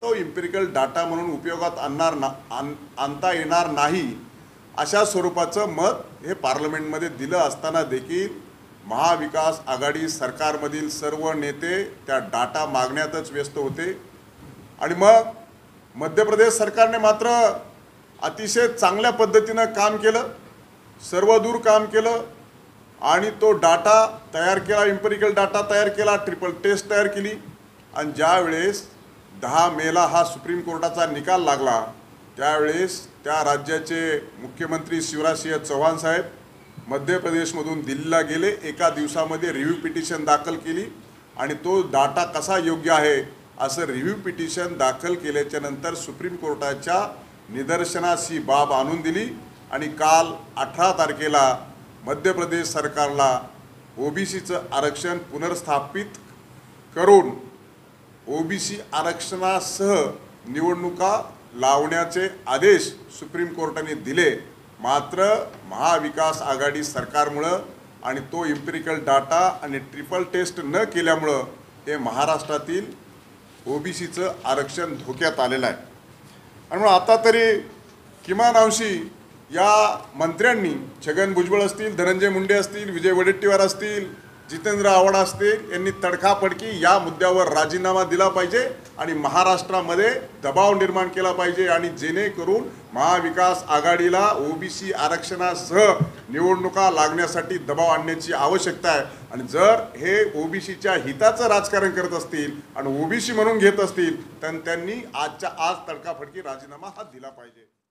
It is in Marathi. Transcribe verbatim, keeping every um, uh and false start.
तो इम्पेरिकल डाटा म्हणून उपयोगात आणणार ना आण आणता येणार नाही अशा स्वरूपाचं मत हे पार्लमेंटमध्ये दिलं असताना देखील महाविकास आघाडी सरकारमधील सर्व नेते त्या डाटा मागण्यातच व्यस्त होते। आणि मग मध्य प्रदेश सरकारने मात्र अतिशय चांगल्या पद्धतीने काम केलं, सर्वदूर काम केलं आणि तो डाटा तयार केला, इम्पेरिकल डाटा तयार केला, ट्रिपल टेस्ट तयार केली। आणि ज्या वेळेस दहा मेला हा सुप्रीम कोर्टाचा निकाल लागला त्यावेळेस त्या राज्याचे मुख्यमंत्री शिवराज सिंह चौहान साहेब मध्य प्रदेशमधून दिल्लीला गेले, एका दिवसामध्ये रिव्ह्यू पिटिशन दाखल केली आणि तो डाटा कसा योग्य आहे असं रिव्ह्यू पिटिशन दाखल केल्याच्या नंतर सुप्रीम कोर्टाच्या निदर्शनास ही बाब आणून दिली। आणि काल अठरा तारखेला मध्य प्रदेश सरकारला ओबीसीचं आरक्षण पुनर्स्थापित करून ओबीसी आरक्षणासह निवडणुका लावण्याचे आदेश सुप्रीम कोर्टाने दिले। मात्र महाविकास आघाडी सरकारमुळे आणि तो इम्पेरिकल डाटा आणि ट्रिपल टेस्ट न केल्यामुळे हे महाराष्ट्रातील ओबीसीचं आरक्षण धोक्यात आलेलं आहे। आणि म्हणून आता तरी किमान अंशी या मंत्र्यांनी छगन भुजबळ असतील, धनंजय मुंडे असतील, विजय वडेट्टीवार असतील, जितेंद्र आव्हाड असतील यांनी तडकाफडकी या मुद्द्यावर राजीनामा दिला पाहिजे आणि महाराष्ट्रामध्ये दबाव निर्माण केला पाहिजे आणि जेणेकरून महाविकास आघाडीला ओबीसी आरक्षणासह निवडणुका लागण्यासाठी दबाव आणण्याची आवश्यकता आहे। आणि जर हे ओबीसीच्या हिताचं राजकारण करत असतील आणि ओबीसी म्हणून घेत असतील तर त्यांनी आजच्या आज तडकाफडकी राजीनामा हा दिला पाहिजे।